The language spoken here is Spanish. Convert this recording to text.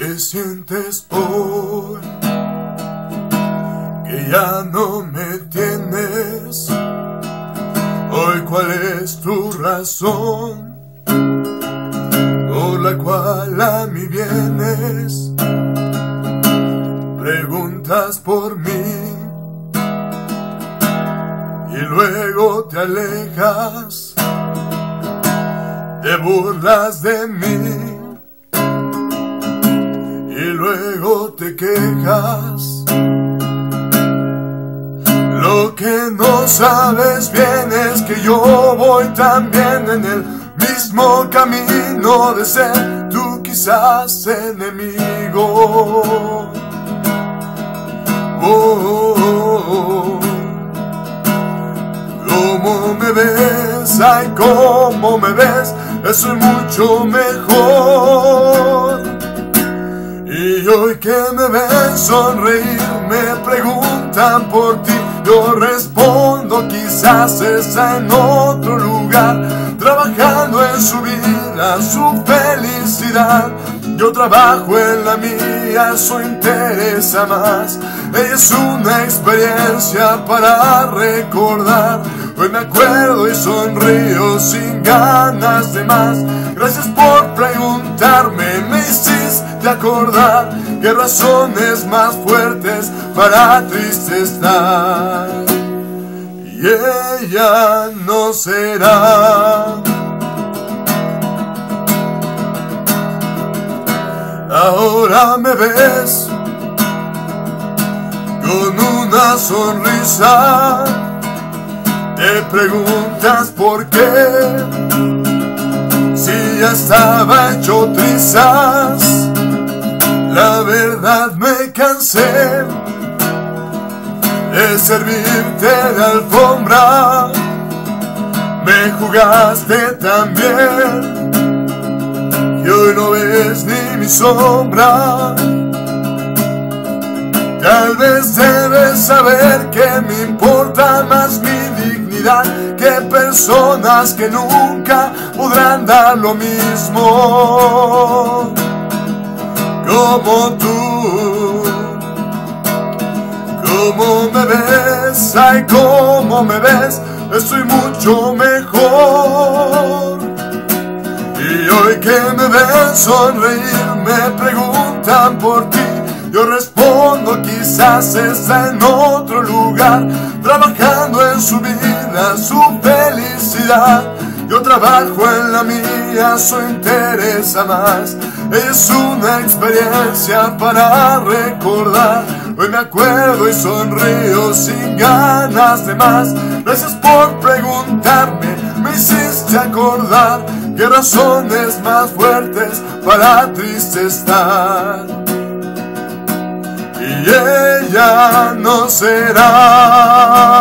¿Qué sientes hoy? Que ya no me tienes. Hoy, ¿cuál es tu razón por la cual a mí vienes? Preguntas por mí y luego te alejas, te burlas de mí y luego te quejas. Lo que no sabes bien es que yo voy también en el mismo camino de ser tú quizás enemigo. Cómo me ves, ay, cómo me ves, eso es mucho mejor. Y hoy que me ven sonreír, me preguntan por ti, yo respondo quizás está en otro lugar, trabajando en su vida, su felicidad. Yo trabajo en la mía, eso interesa más. Ella es una experiencia para recordar. Hoy me acuerdo y sonrío sin ganas de más. Gracias por preguntarme, me hiciste acordar que razones más fuertes para triste estar. Y ella no será. Ahora me ves con una sonrisa, te preguntas por qué, si ya estaba hecho trizas. La verdad me cansé de servirte de alfombra, me jugaste también y hoy no ves ni mi sombra. Tal vez debes saber que me importa más mi dignidad que personas que nunca podrán dar lo mismo como tú. Cómo me ves, ay, cómo me ves, estoy mucho mejor. Y hoy que me ven sonreír, me preguntan por ti, yo respondo quizás está en otro lugar, trabajando en su vida, su felicidad. Yo trabajo en la mía, eso interesa más. Es una experiencia para recordar. Hoy me acuerdo y sonrío sin ganas de más. Gracias por preguntarme, me hiciste acordar que razones más fuertes para triste estar. Y ella no será.